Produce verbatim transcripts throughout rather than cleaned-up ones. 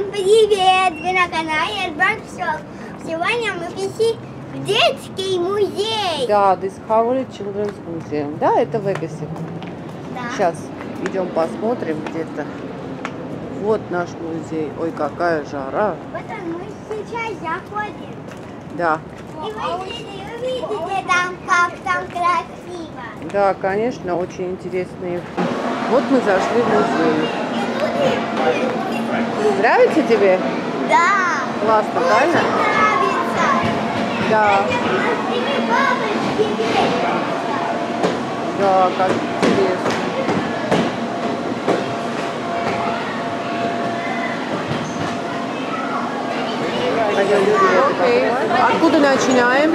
Всем привет! Вы на канале Advance Shop. Сегодня мы пришли в детский музей. Да, Discovery Children's Museum. Да, это в Вегасе. Да. Сейчас идем посмотрим где-то. Вот наш музей. Ой, какая жара. Вот он, мы сейчас заходим. Да. И вы увидите там, как там красиво. Да, конечно, очень интересные. Вот мы зашли в музей. Нравится тебе? Да. Классно, правильно? Нравится. Да. Да, как интересно. Okay. Откуда начинаем?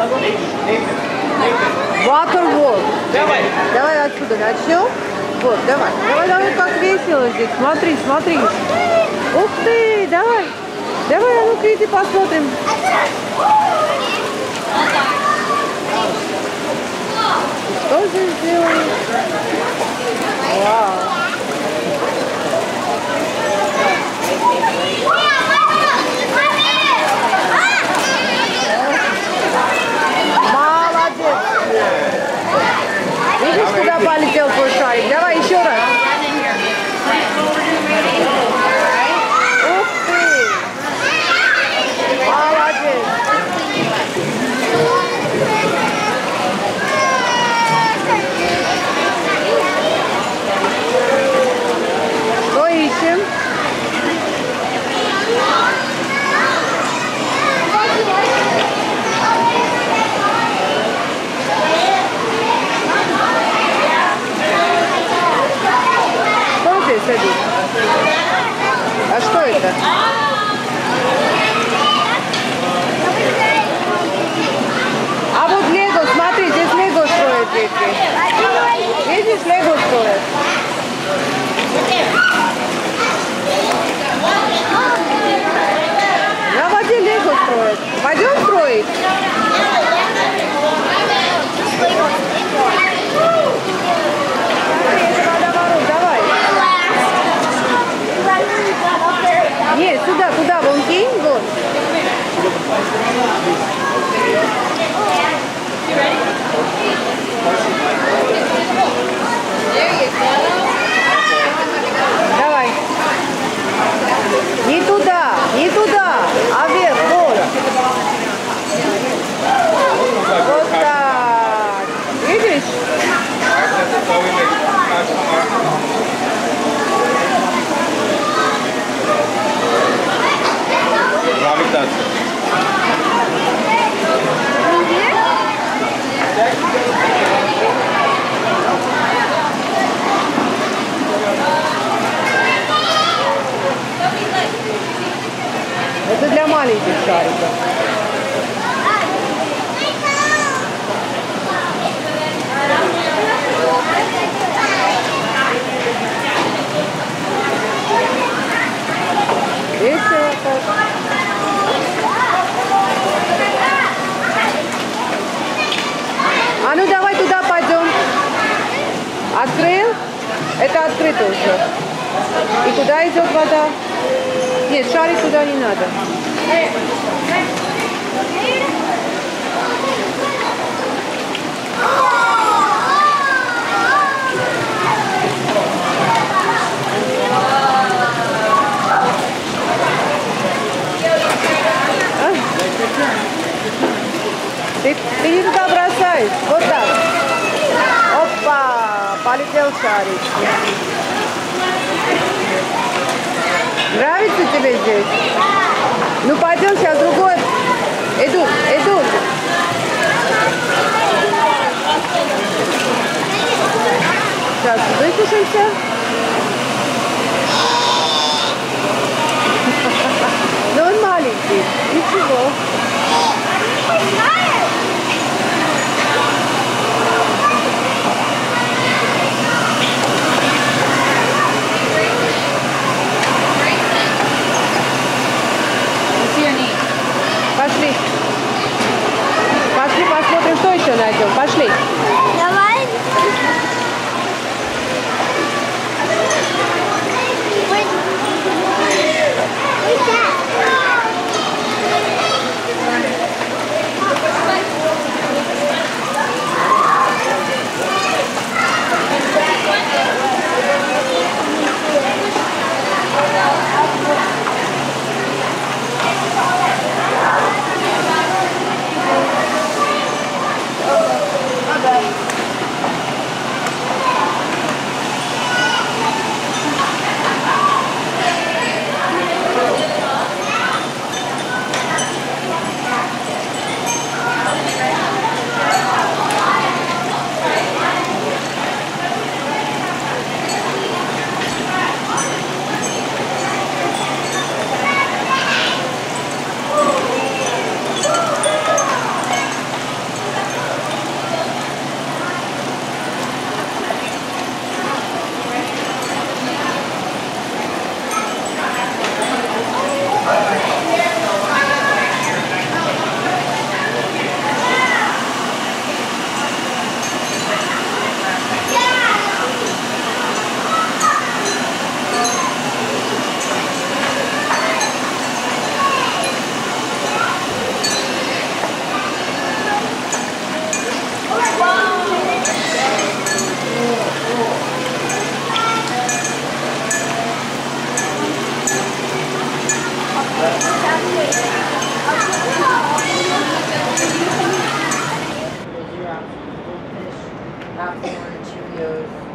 Waterworld. Давай. Давай отсюда начнем. Вот, давай. Давай, давай, как весело здесь. Смотри, смотри. Ух ты, давай. Давай, а ну-ка иди посмотрим. Что здесь делают? Вау. Молодец. Видишь, куда полетел твой шарик? Давай еще раз. Ух ты. Молодец. Что ищем? А что это? А вот Лего, смотри, здесь Лего строят дети. Видишь, Лего строят. На воде Лего строят. Пойдем строить? Нет, сюда, куда? Вон кинь, вот. Давай. Не туда, не туда, а вверх, вот. Вот так. Видишь? Gravitație. Это для маленьких шариков. Весело так. А ну давай туда пойдем. Открыл? Это открыто уже. И куда идет вода? Нет, шарик туда не надо. Ты, ты не туда бросаешь. Вот так. Опа! Полетел шарик. Нравится тебе здесь? Ну пойдем сейчас другой. Идут, идут. Сейчас высушимся. Но он маленький. Ничего. Пошли. Пошли, посмотрим, что еще найдем. Пошли. Давай. Popcorn, Cheerios.